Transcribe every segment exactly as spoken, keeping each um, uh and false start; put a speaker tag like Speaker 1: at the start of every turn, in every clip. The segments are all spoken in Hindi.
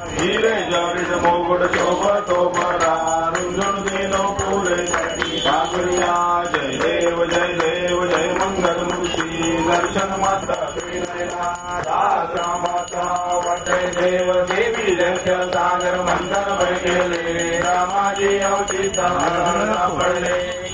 Speaker 1: हीरे जड़ित मोगुड़ शोभा शोभरा रुझुन दीनो पूरे ठाकुरिया जय देव जय देव जय मंगल मूर्ति दर्शन माता माता वटे देव देवी जय सागर मंथन बैठेले रामाजी अवचित पडले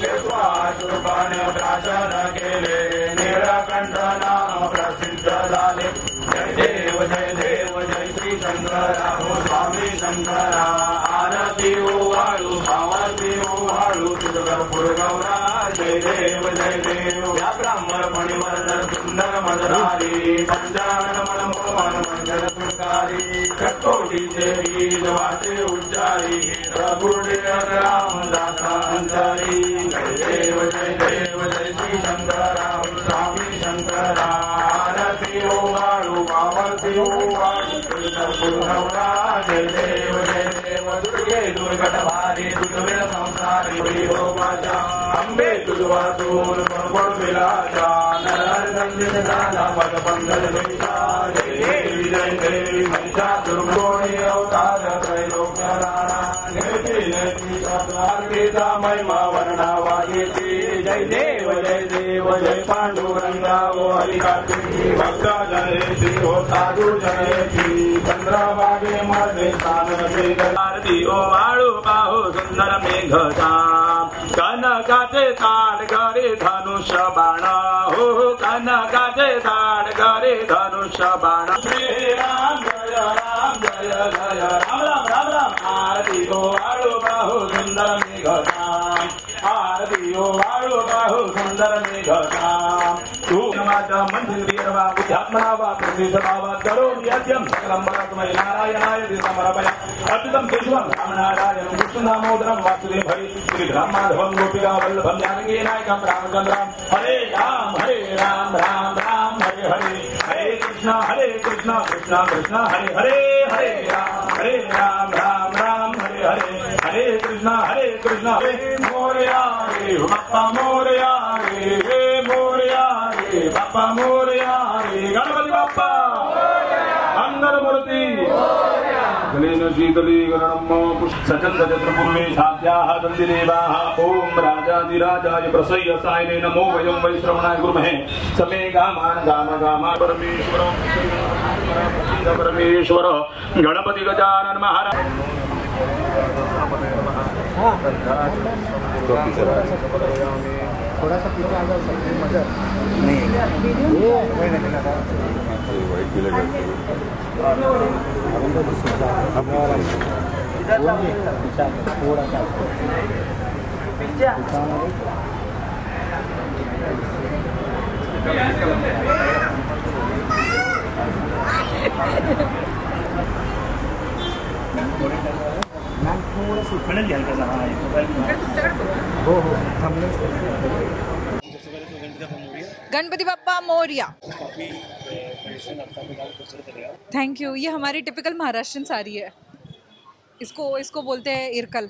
Speaker 1: प्राशन केले नीलकंठ नाम प्रसिद्ध झाले जय देव जय देव जय श्री शंकरा हो स्वामी शंकरा आरती वाळू भावाती वाळू तुझगरपूर गौरा जय देव जय देव या ब्राह्मण मणिवर्धन सुंदर मदरारी पंचानन मन मोहन मंगल सुकारी कटोटी देवी वाचे उच्चारी प्रभुदेव रामदासा अंतरी जय देव जय देव जय श्री शंकरा स्वामी शंकरा आरती वाळू भावाती वाळू तुझगरपूर गौरा जय देव जय देव दुर्गे दुर्गट भारी दुर्वेद संसारी हो माझ्या अंबे तुझवासून प्रभुर विलासा नरहर संजित दादा पद पंकज वेशा जय देवी जय देवी महिषा दुर्गोणी अवतार त्रैलोक्य राणा जयती जयती सत्वार्गीता महिमा वर्णावा येती जय देव जय देव जय पांडुरंगा ओ हरिकाठी भक्ता जयती हो साधू जयती चंद्रभागे मध्ये स्थान आरती ओ वाळू बाहू सुंदर मेघता कनकाचे ताड गरे धनुष्य बाण हो कनकाचे ताड गरे धनुष्य बाण श्री राम जय राम जय जय राम राम राम राम आरती ओ वाळू बाहू सुंदर मेघता आरती ओ वाळू बाहू सुंदर मेघता तू माझा मंदिर वा बुद्धात्मना वा प्रतिष्ठा वा करोमि यज्ञं सकलं परस्मै नारायणाय समर्पयामि अच्युतं केशवं रामनारायणं कृष्णदामोदरं वासुदेवं हरे श्री राममाधवं गोपिका वल्लभं जानकी नायकं रामचन्द्रं हरे राम हरे राम राम राम हरे हरे हरे कृष्ण हरे कृष्ण कृष्ण कृष्ण हरे हरे हरे राम हरे राम राम राम हरे हरे हरे कृष्ण हरे कृष्ण हरे मोरया रे बाप्पा मोरया रे मोरया रे बाप्पा मोरया रे गणपति बाप्पा मंगल मूर्ति गणेन शीतली गणनम सचन्द्रचत्रपूर्वे साध्याः दन्तिदेवाः ओम राजाधिराजाय प्रसह्य सायने नमो वयं वै श्रवणाय कुर्महे समे गामान गाम गाम परमेश्वर परमेश्वर गणपति गजानन महाराज
Speaker 2: थोड़ा सा पीछे आ जाओ मदद नहीं वाइट भी लगा थोड़ा सा मैम थोड़ा सा खड़े हल्का सा हाँ हो हो हमने
Speaker 3: गणपति बप्पा मोरिया। Thank you. ये हमारी टिपिकल महाराष्ट्रन साड़ी है, इसको इसको बोलते हैं इरकल।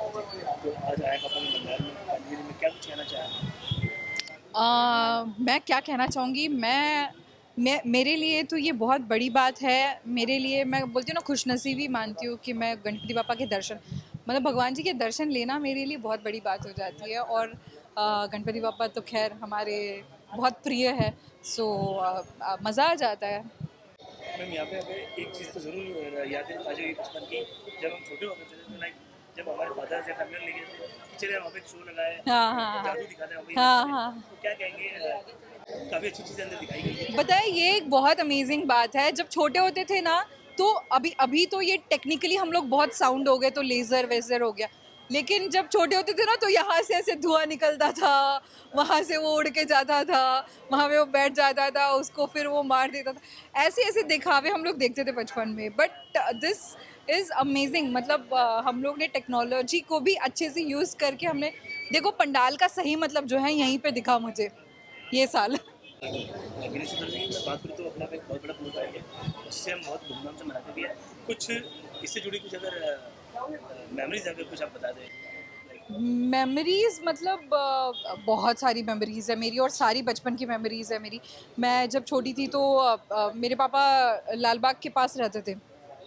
Speaker 3: आ, मैं क्या कहना चाहूँगी, मैं मैं मेरे लिए तो ये बहुत बड़ी बात है। मेरे लिए मैं बोलती हूँ ना, खुशनसीबी मानती हूँ कि मैं गणपति बापा के दर्शन, मतलब भगवान जी के दर्शन लेना मेरे लिए बहुत बड़ी बात हो जाती है। और गणपति बापा तो खैर हमारे बहुत प्रिय है, सो मज़ा आ जाता है।
Speaker 4: मैम यहाँ पे हमें एक चीज़ तो ज़रूर याद है ताज़ा बचपन की, जब हम छोटे होते थे तो लाइक जब हमारे फादर से फैमिली लेके चले वहाँ पे शो लगाए,
Speaker 3: हाँ हाँ
Speaker 4: जादू दिखाते हैं,
Speaker 3: हाँ हाँ,
Speaker 4: तो क्या कहेंगे, काफ़ी अच्छी चीज़ें अंदर दिखाई गई है।
Speaker 3: बताए ये एक बहुत अमेजिंग बात है। जब छोटे होते थे ना, तो अभी अभी तो ये टेक्निकली हम लोग बहुत साउंड हो गए, तो लेज़र वेज़र हो गया, लेकिन जब छोटे होते थे ना, तो यहाँ से ऐसे धुआं निकलता था, वहाँ से वो उड़ के जाता था, वहाँ पे वो बैठ जाता था, उसको फिर वो मार देता था। ऐसे ऐसे दिखावे हम लोग देखते थे बचपन में। बट दिस इज़ अमेजिंग, मतलब uh, हम लोग ने टेक्नोलॉजी को भी अच्छे से यूज़ करके हमने, देखो पंडाल का सही मतलब जो है यहीं पे दिखा मुझे ये साल।
Speaker 4: गणेश चतुर्थी की बात करूँ तो अपना एक बहुत बड़ा प्रोग्राम है, उससे हम बहुत धूमधाम से मनाते भी हैं। कुछ इससे जुड़ी कुछ अगर मेमोरीज अगर कुछ आप बता दें।
Speaker 3: मेमोरीज़ मतलब बहुत सारी मेमोरीज़ है मेरी, और सारी बचपन की मेमोरीज़ है मेरी। मैं जब छोटी थी तो मेरे पापा लाल बाग के पास रहते थे,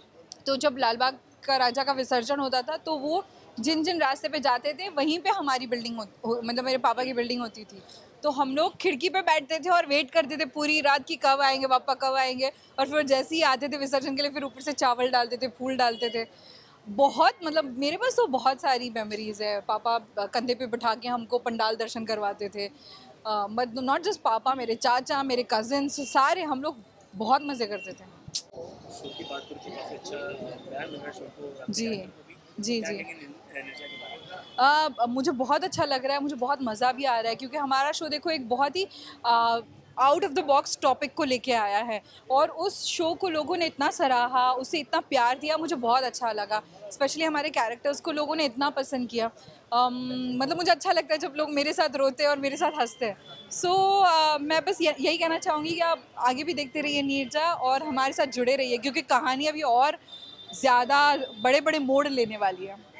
Speaker 3: तो जब लाल बाग का राजा का विसर्जन होता था तो वो जिन जिन रास्ते पे जाते थे वहीं पे हमारी बिल्डिंग हो, मतलब मेरे पापा की बिल्डिंग होती थी। तो हम लोग खिड़की पे बैठते थे और वेट करते थे पूरी रात की कब आएंगे पापा कब आएंगे, और फिर जैसे ही आते थे विसर्जन के लिए फिर ऊपर से चावल डालते थे, फूल डालते थे। बहुत मतलब मेरे पास तो बहुत सारी मेमोरीज़ है। पापा कंधे पे बिठा के हमको पंडाल दर्शन करवाते थे, मतलब नॉट जस्ट पापा, मेरे चाचा, मेरे कजिन्स, सारे हम लोग बहुत मज़े करते थे।
Speaker 4: शो की बात करूँ तो काफ़ी अच्छा बयान मिल रहा है शो को।
Speaker 3: जी जी
Speaker 4: क्या
Speaker 3: जी
Speaker 4: कहेंगे एनर्जी के बारे में?
Speaker 3: आ, मुझे बहुत अच्छा लग रहा है, मुझे बहुत मज़ा भी आ रहा है क्योंकि हमारा शो देखो एक बहुत ही out of the box topic को लेके आया है और उस शो को लोगों ने इतना सराहा, उसे इतना प्यार दिया, मुझे बहुत अच्छा लगा। स्पेशली हमारे कैरेक्टर्स को लोगों ने इतना पसंद किया। um, मतलब मुझे अच्छा लगता है जब लोग मेरे साथ रोते हैं और मेरे साथ हंसते हैं। सो so, uh, मैं बस यही कहना चाहूँगी कि आप आगे भी देखते रहिए नीरजा और हमारे साथ जुड़े रहिए क्योंकि कहानी अभी और ज़्यादा बड़े बड़े मोड़ लेने वाली है।